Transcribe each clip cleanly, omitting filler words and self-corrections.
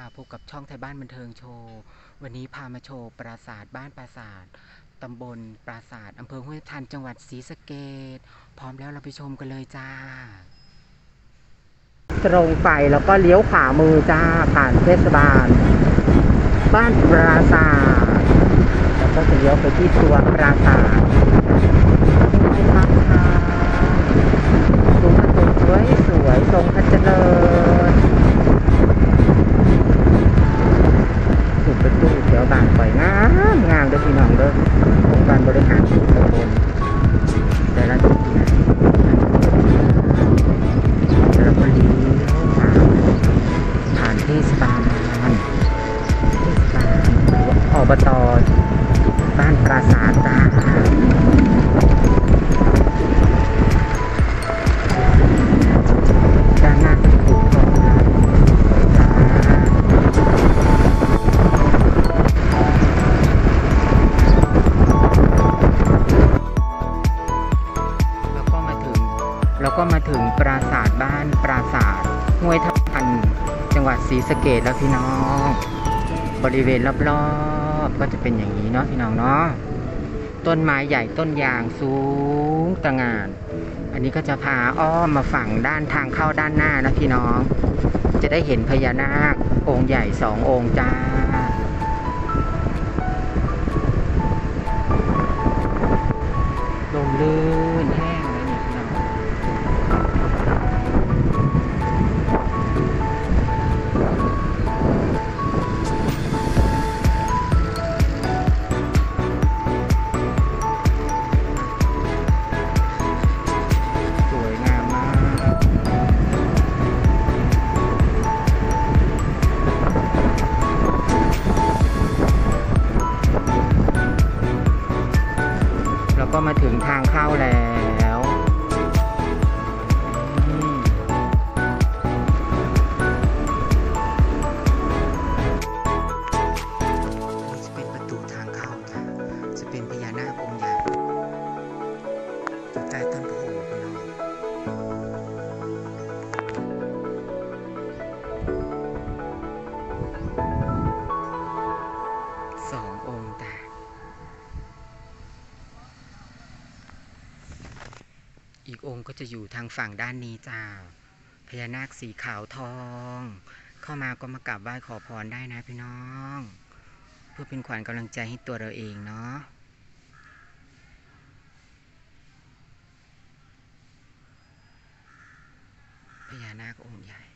พบกับช่องไทยบ้านบันเทิงโชว์วันนี้พามาโชว์ปราสาทบ้านปราสาทตำบลปราสาทอำเภอห้วยทันจังหวัดศรีสะเกษพร้อมแล้วเราไปชมกันเลยจ้าตรงไปแล้วก็เลี้ยวขวามือจ้าผ่านเทศบาลบ้านปราสาทแล้วก็จะเลี้ยวไปที่ตัวปราสาทสูงประตูสวยทรงพระเจริญสูงประตูเดี๋ยวบางปล่อยงามเด้อพี่น้องเด้อองค์การบริหารส่วนตำบลแต่ละจุดแล้วก็เลี้ยวผ่านเทศบาลอบต.บ้านปราสาทจ้าด้านหน้าถูกต้องแล้วก็มาถึงปราสาทบ้านปราสาทห้วยทับทันจังหวัดศรีสะเกษแล้วพี่น้องบริเวณรอบๆก็จะเป็นอย่างนี้เนาะพี่น้องเนาะต้นไม้ใหญ่ต้นยางสูงตระหง่านอันนี้ก็จะพาอ้อมมาฝั่งด้านทางเข้าด้านหน้านะพี่น้องจะได้เห็นพญานาคองค์ใหญ่2 องค์จ้าลมลื่นแห้งเลยเนี่ยพี่น้องก็มาถึงทางเข้าแล้วนี่จะเป็นประตูทางเข้าจ้ะจะเป็นพญานาคองค์ใหญ่อยู่ใต้ต้นโพพี่น้อง2 องค์จ้ะอีกองค์ก็จะอยู่ทางฝั่งด้านนี้จ้าพญานาคสีขาวทองเข้ามาก็มากราบไหว้ขอพรได้นะพี่น้องเพื่อเป็นขวัญกำลังใจให้ตัวเราเองเนาะพญานาคองค์ใหญ่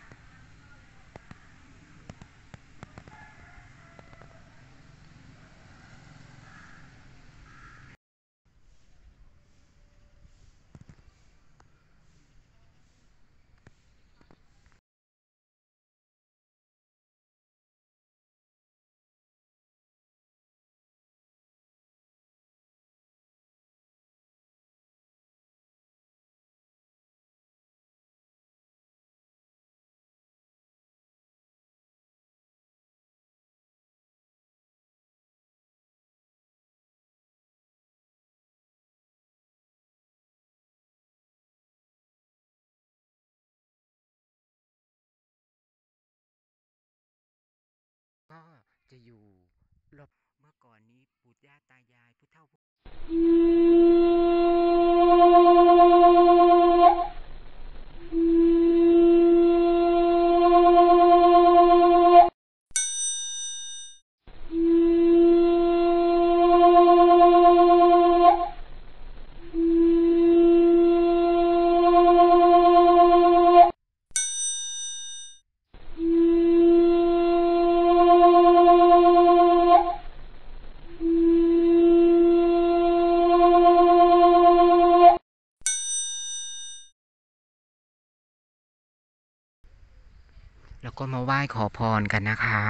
ก็จะอยู่รอบเมื่อก่อนนี้ปู่ย่าตายายผู้เฒ่าแล้วก็มาไหว้ขอพรกันนะคะ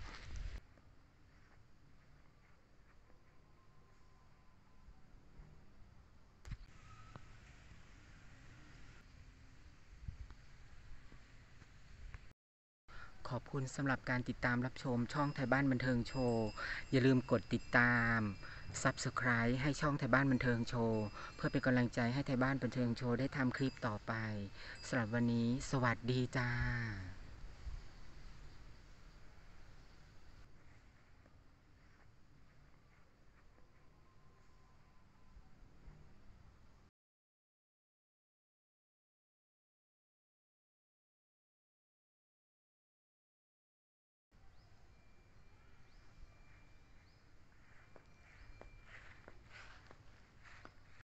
ขอบคุณสำหรับการติดตามรับชมช่องไทยบ้านบันเทิงโชว์อย่าลืมกดติดตาม Subscribe ให้ช่องไทยบ้านบันเทิงโชว์เพื่อเป็นกำลังใจให้ไทยบ้านบันเทิงโชว์ได้ทำคลิปต่อไปสำหรับวันนี้สวัสดีจ้า